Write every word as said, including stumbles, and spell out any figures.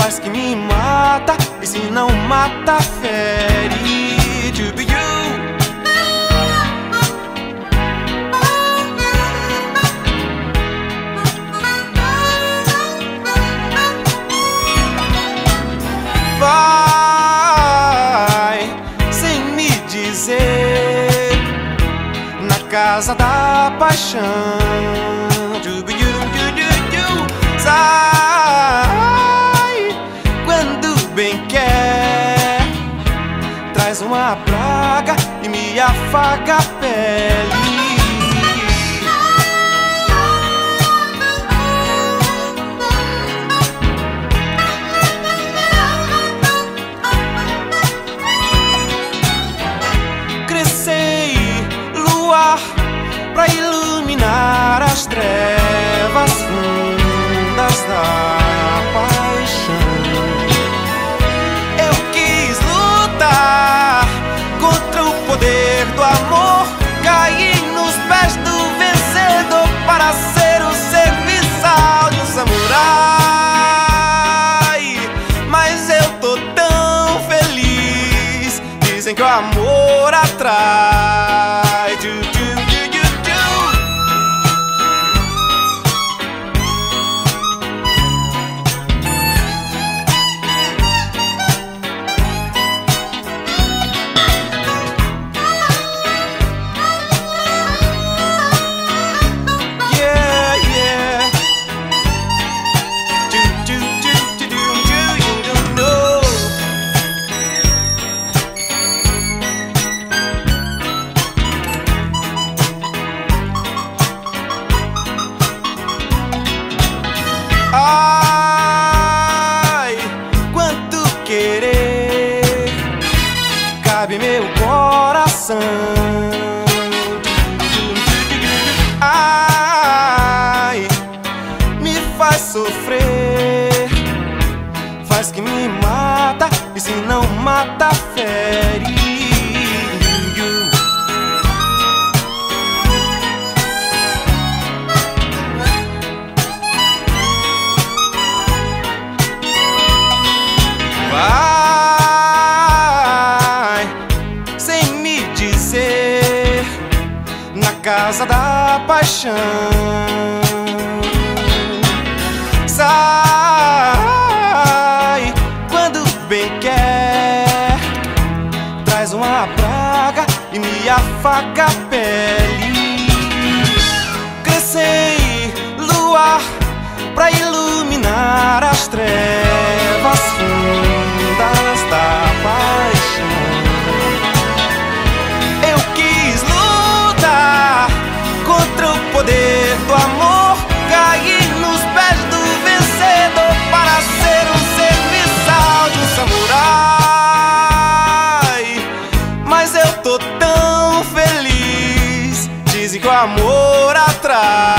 faz que me mata, e se não mata, fere. To be you. Vai sem me dizer, na casa da paixão. To be you, you, you, you. Sai quando bem quer, traz uma praga e me afaga a pele. Pra iluminar as trevas fundas da paixão. Eu quis lutar contra o poder do amor, caí nos pés do vencedor para ser o serviçal de um samurai. Mas eu tô tão feliz, dizem que o amor atrai. Ai, quanto querer cabe meu coração. Ai, me faz sofrer, faz que me mata, e se não mata, fere. Vai sem me dizer, na casa da paixão. Sai quando bem quer, traz uma praga e me afaga a pele. Crescei luar pra iluminar as trevas fundas da paixão. Eu quis lutar contra o poder do amor, caí nos pés do vencedor para ser um serviçal de um samurai. Mas eu tô tão feliz, dizem que o amor atrai.